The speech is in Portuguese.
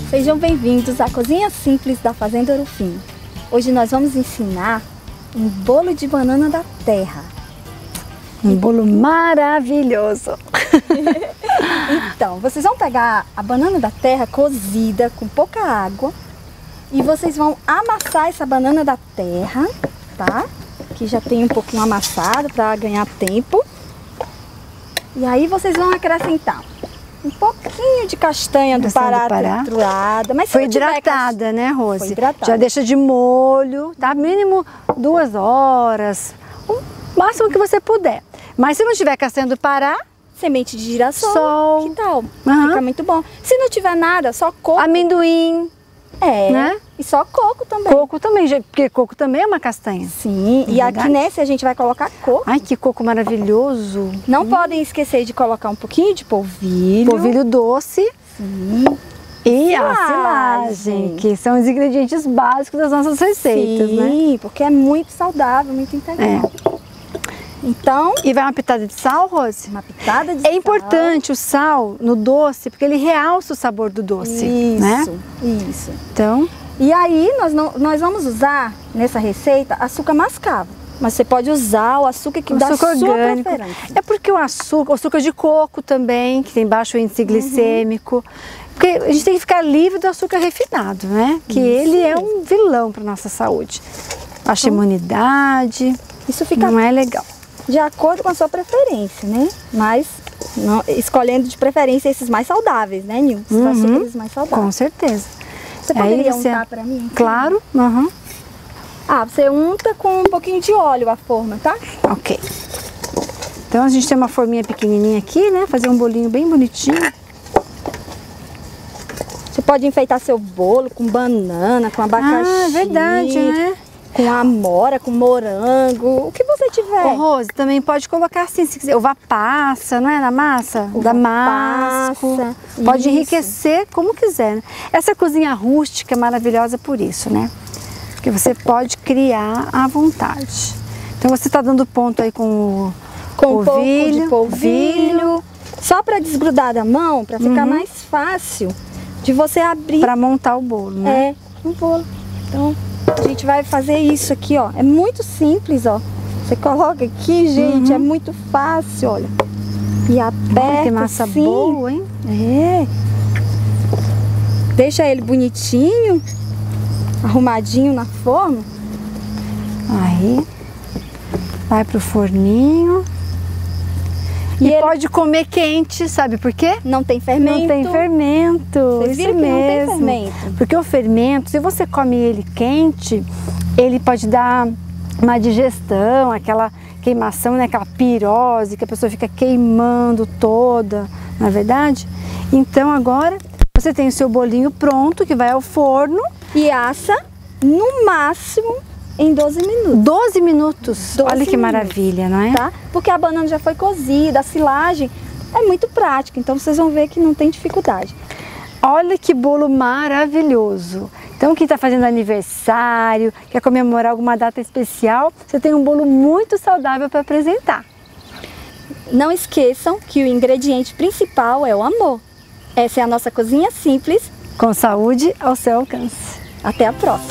Sejam bem-vindos à Cozinha Simples da Fazenda Ouro Fino. Hoje nós vamos ensinar um bolo de banana da terra. Um bolo maravilhoso! Então, vocês vão pegar a banana da terra cozida com pouca água e vocês vão amassar essa banana da terra, tá? Que já tem um pouquinho amassado para ganhar tempo. E aí vocês vão acrescentar um pouquinho de castanha do Pará triturada, mas foi hidratada, né, Rose? Foi hidratada. Já deixa de molho, tá? Mínimo 2 horas, o máximo que você puder. Mas se não tiver castanha do Pará, semente de girassol, que tal? Fica muito bom. Se não tiver nada, só coco. Amendoim. Né? E só coco também. Coco também, porque coco também é uma castanha. Sim, e aqui nessa a gente vai colocar coco. Ai, que coco maravilhoso. Não podem esquecer de colocar um pouquinho de polvilho. Polvilho doce. Sim. E a silagem, que são os ingredientes básicos das nossas receitas, né? Sim, porque é muito saudável, muito integral. Então... E vai uma pitada de sal, Rose? Uma pitada de sal. É importante o sal no doce, porque ele realça o sabor do doce, né? Isso. Então... E aí, nós vamos usar, nessa receita, açúcar mascavo. Mas você pode usar o açúcar que dá sua preferência. É porque o açúcar de coco também, que tem baixo índice glicêmico. Porque a gente tem que ficar livre do açúcar refinado, né? Que ele é um vilão para nossa saúde. Baixa imunidade, isso fica... não é legal. De acordo com a sua preferência, né? Mas escolhendo de preferência esses mais saudáveis, né, Nil? Esses açúcares mais saudáveis. Com certeza. Você poderia untar para mim? Claro. Você unta com um pouquinho de óleo a forma, tá? Ok. Então a gente tem uma forminha pequenininha aqui, né? Fazer um bolinho bem bonitinho. Você pode enfeitar seu bolo com banana, com abacaxi. Ah, é verdade, né? Com amora, com morango, o que você tiver. Ô, Rose, também pode colocar assim, se quiser, uva passa, não é? Na massa? Damasco. Pode enriquecer como quiser, né? Essa cozinha rústica é maravilhosa por isso, né? Porque você pode criar à vontade. Então você está dando ponto aí com um pouco de polvilho. Só para desgrudar da mão, para ficar mais fácil de você abrir. Para montar o bolo, né? Um bolo. Então... a gente vai fazer isso aqui, ó. É muito simples, ó. Você coloca aqui, gente, é muito fácil, olha. E aperta. Tem massa assim. boa, hein? Deixa ele bonitinho, arrumadinho na forma. Aí, vai pro forninho. E pode comer quente, sabe por quê? Não tem fermento. Não tem fermento. Vocês viram que não tem fermento. Porque o fermento, se você come ele quente, ele pode dar uma digestão, aquela queimação, né? Aquela pirose, que a pessoa fica queimando toda, não é verdade? Então agora você tem o seu bolinho pronto, que vai ao forno. E assa no máximo em 12 minutos. 12 minutos? Olha que maravilha, não é? Tá? Porque a banana já foi cozida, a silagem é muito prática, então vocês vão ver que não tem dificuldade. Olha que bolo maravilhoso! Então quem está fazendo aniversário, quer comemorar alguma data especial, você tem um bolo muito saudável para apresentar. Não esqueçam que o ingrediente principal é o amor. Essa é a nossa cozinha simples. Com saúde ao seu alcance. Até a próxima!